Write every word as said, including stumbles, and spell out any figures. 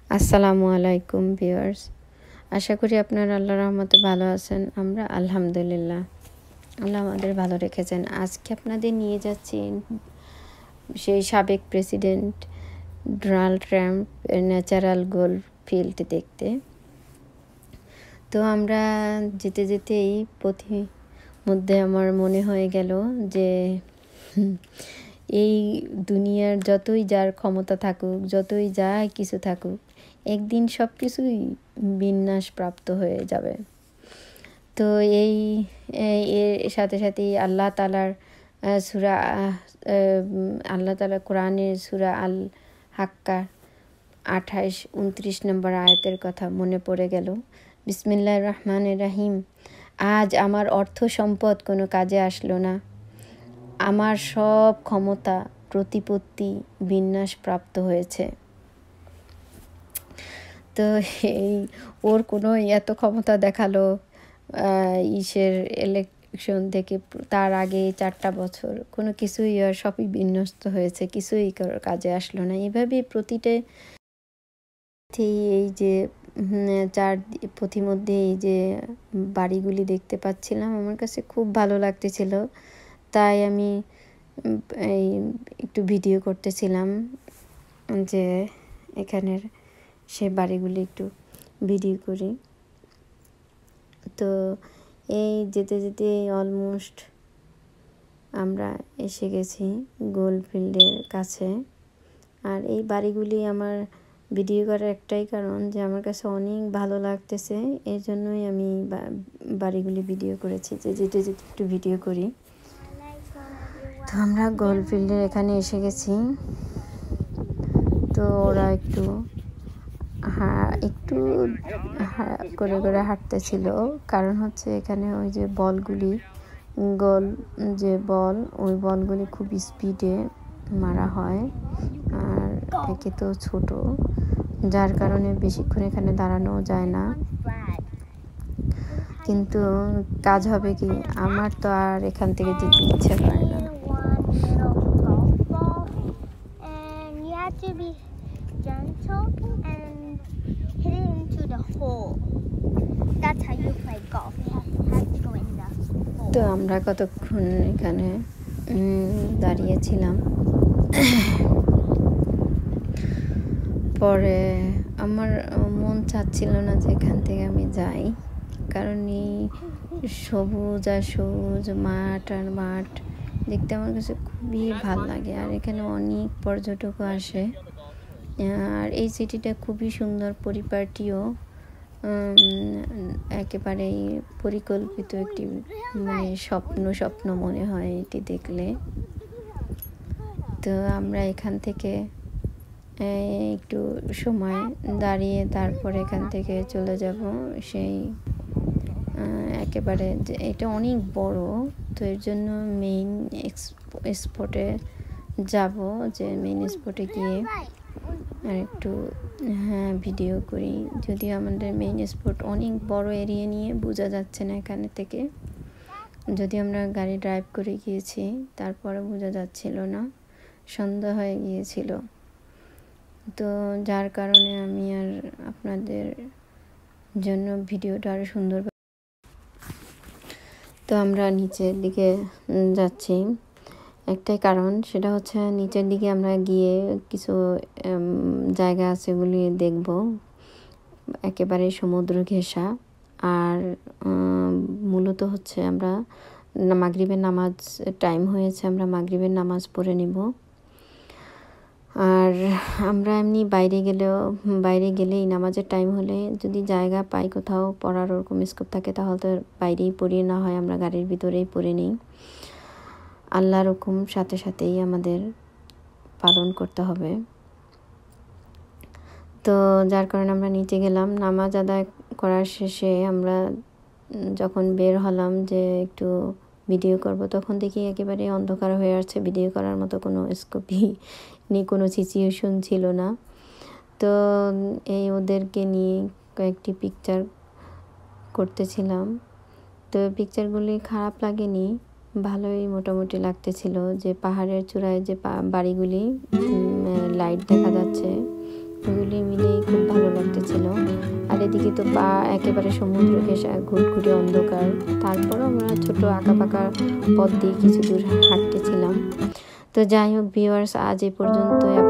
আসসালামু আলাইকুম ভিউয়ার্স, আশা করি আপনারা আল্লাহর রহমতে ভালো আছেন। আমরা আলহামদুলিল্লাহ, আল্লাহ আমাদের ভালো রেখেছেন। আজকে আপনাদের নিয়ে যাচ্ছি সেই সাবেক president Donald Trump natural gold field দেখতে। তো আমরা যেতে যেতেই পথি মধ্যে আমার মনে হয়ে গেল যে এই দুনিয়ার যতই যার ক্ষমতা থাকুক, যতই যা কিছু থাকুক, একদিন সব কিছুই বিনাশ প্রাপ্ত হয়ে যাবে। তো এই এর সাথে সাথেই আল্লাহ তালার সূরা আল্লাহ তালা কোরআনের সূরা আল হাক্কা আঠাইশ উনত্রিশ নম্বর আয়াতের কথা মনে পড়ে গেল। বিসমিল্লাহির রহমানির রহিম। আজ আমার অর্থ সম্পদ কোনো কাজে আসলো না, আমার সব ক্ষমতা প্রতিপত্তি বিনাশ প্রাপ্ত হয়েছে। তো এই ওর কোনো এত ক্ষমতা দেখালো ইসের ইলেকশন থেকে, তার আগে চারটা বছর কোনো কিছুই আর সবই বিনষ্ট হয়েছে, কিছুই কাজে আসলো না। এভাবে প্রতিটা এই যে চার পথিমধ্যে এই যে বাড়িগুলি দেখতে পাচ্ছিলাম, আমার কাছে খুব ভালো লাগতেছিল। তাই আমি এই একটু ভিডিও করতেছিলাম যে এখানের সে বাড়িগুলি একটু ভিডিও করি। তো এই যেতে যেতে অলমোস্ট আমরা এসে গেছি গোল্ড ফিল্ডের কাছে। আর এই বাড়িগুলি আমার ভিডিও করার একটাই কারণ যে আমার কাছে অনেক ভালো লাগতেছে, এর জন্যই আমি বাড়িগুলি ভিডিও করেছি, যে যেতে যেতে একটু ভিডিও করি। তো আমরা গোল্ড ফিল্ডের এখানে এসে গেছি। তো ওরা একটু হ্যাঁ একটু করে করে হাঁটতেছিল, কারণ হচ্ছে এখানে ওই যে বলগুলি গোল যে বল, ওই বলগুলি খুব স্পিডে মারা হয়, আর একে তো ছোট, যার কারণে বেশিক্ষণ এখানে দাঁড়ানো যায় না। কিন্তু কাজ হবে কি, আমার তো আর এখান থেকে যেতে ইচ্ছে করে না। Gentle and hit it into the hole. That's how you play golf. You have, have to go in the hole. তো আমরা কতক্ষণ এখানে দাঁড়িয়েছিলাম। পরে আমার মন চাচ্ছিল না যে এখান থেকে আমি যাই, কারণ এই সবুজ আর সবুজ মাঠ আর মাঠ দেখতে আমার কাছে খুবই ভালো লাগে। আর এখানে অনেক পর্যটকও আসে। আর এই সিটিটা খুবই সুন্দর, পরিপাটিও, একেবারেই পরিকল্পিত একটি মানে স্বপ্ন স্বপ্ন মনে হয় এটি দেখলে। তো আমরা এখান থেকে একটু সময় দাঁড়িয়ে তারপর এখান থেকে চলে যাব সেই একেবারে, এটা অনেক বড়, তো এর জন্য মেইন স্পটে যাব, যে মেইন স্পটে গিয়ে আর একটু হ্যাঁ ভিডিও করি। যদিও আমাদের মেইন স্পট অনেক বড় এরিয়া নিয়ে বোঝা যাচ্ছে না এখানে থেকে, যদি আমরা গাড়ি ড্রাইভ করে গিয়েছি তারপরে বোঝা যাচ্ছিল না, সন্ধ্যা হয়ে গিয়েছিল। তো যার কারণে আমি আর আপনাদের জন্য ভিডিওটা আরও সুন্দর। তো আমরা নিচের দিকে যাচ্ছি, একটাই কারণ, সেটা হচ্ছে নিচের দিকে আমরা গিয়ে কিছু জায়গা আছে ওগুলি দেখব, একেবারে সমুদ্র ঘেঁষা। আর মূলত হচ্ছে আমরা মাগরিবের নামাজ টাইম হয়েছে, আমরা মাগরিবের নামাজ পড়ে নিব। আর আমরা এমনি বাইরে গেলেও বাইরে গেলেই নামাজের টাইম হলে যদি জায়গা পাই কোথাও পড়ার ওরকম স্কোপ থাকে, তাহলে তো বাইরেই পড়ি, না হয় আমরা গাড়ির ভিতরেই পড়ে নিই। আল্লাহর হুকুম সাথে সাথেই আমাদের পালন করতে হবে। তো যার কারণে আমরা নিচে গেলাম। নামাজ আদায় করার শেষে আমরা যখন বের হলাম যে একটু ভিডিও করব, তখন দেখি একেবারে অন্ধকার হয়ে আসছে, ভিডিও করার মতো কোনো স্কোপই নেই, কোনো সিচুয়েশন ছিল না। তো এই ওদেরকে নিয়ে কয়েকটি পিকচার করতেছিলাম। তো পিকচারগুলি খারাপ লাগেনি, ভালোই মোটামুটি লাগতেছিল। যে পাহাড়ের চূড়ায় যে বাড়িগুলি লাইট দেখা যাচ্ছে, ওগুলি মিলেই খুব ভালো চারিদিকে তো পা একেবারে সমুদ্র ঘেঁষা, ঘুটঘুটে অন্ধকার। তারপরও আমরা ছোট আঁকাবাঁকা পথ দিয়ে কিছু দূর হাঁটতেছিলাম। তো যাই হোক ভিউয়ার্স, আজ এই পর্যন্তই।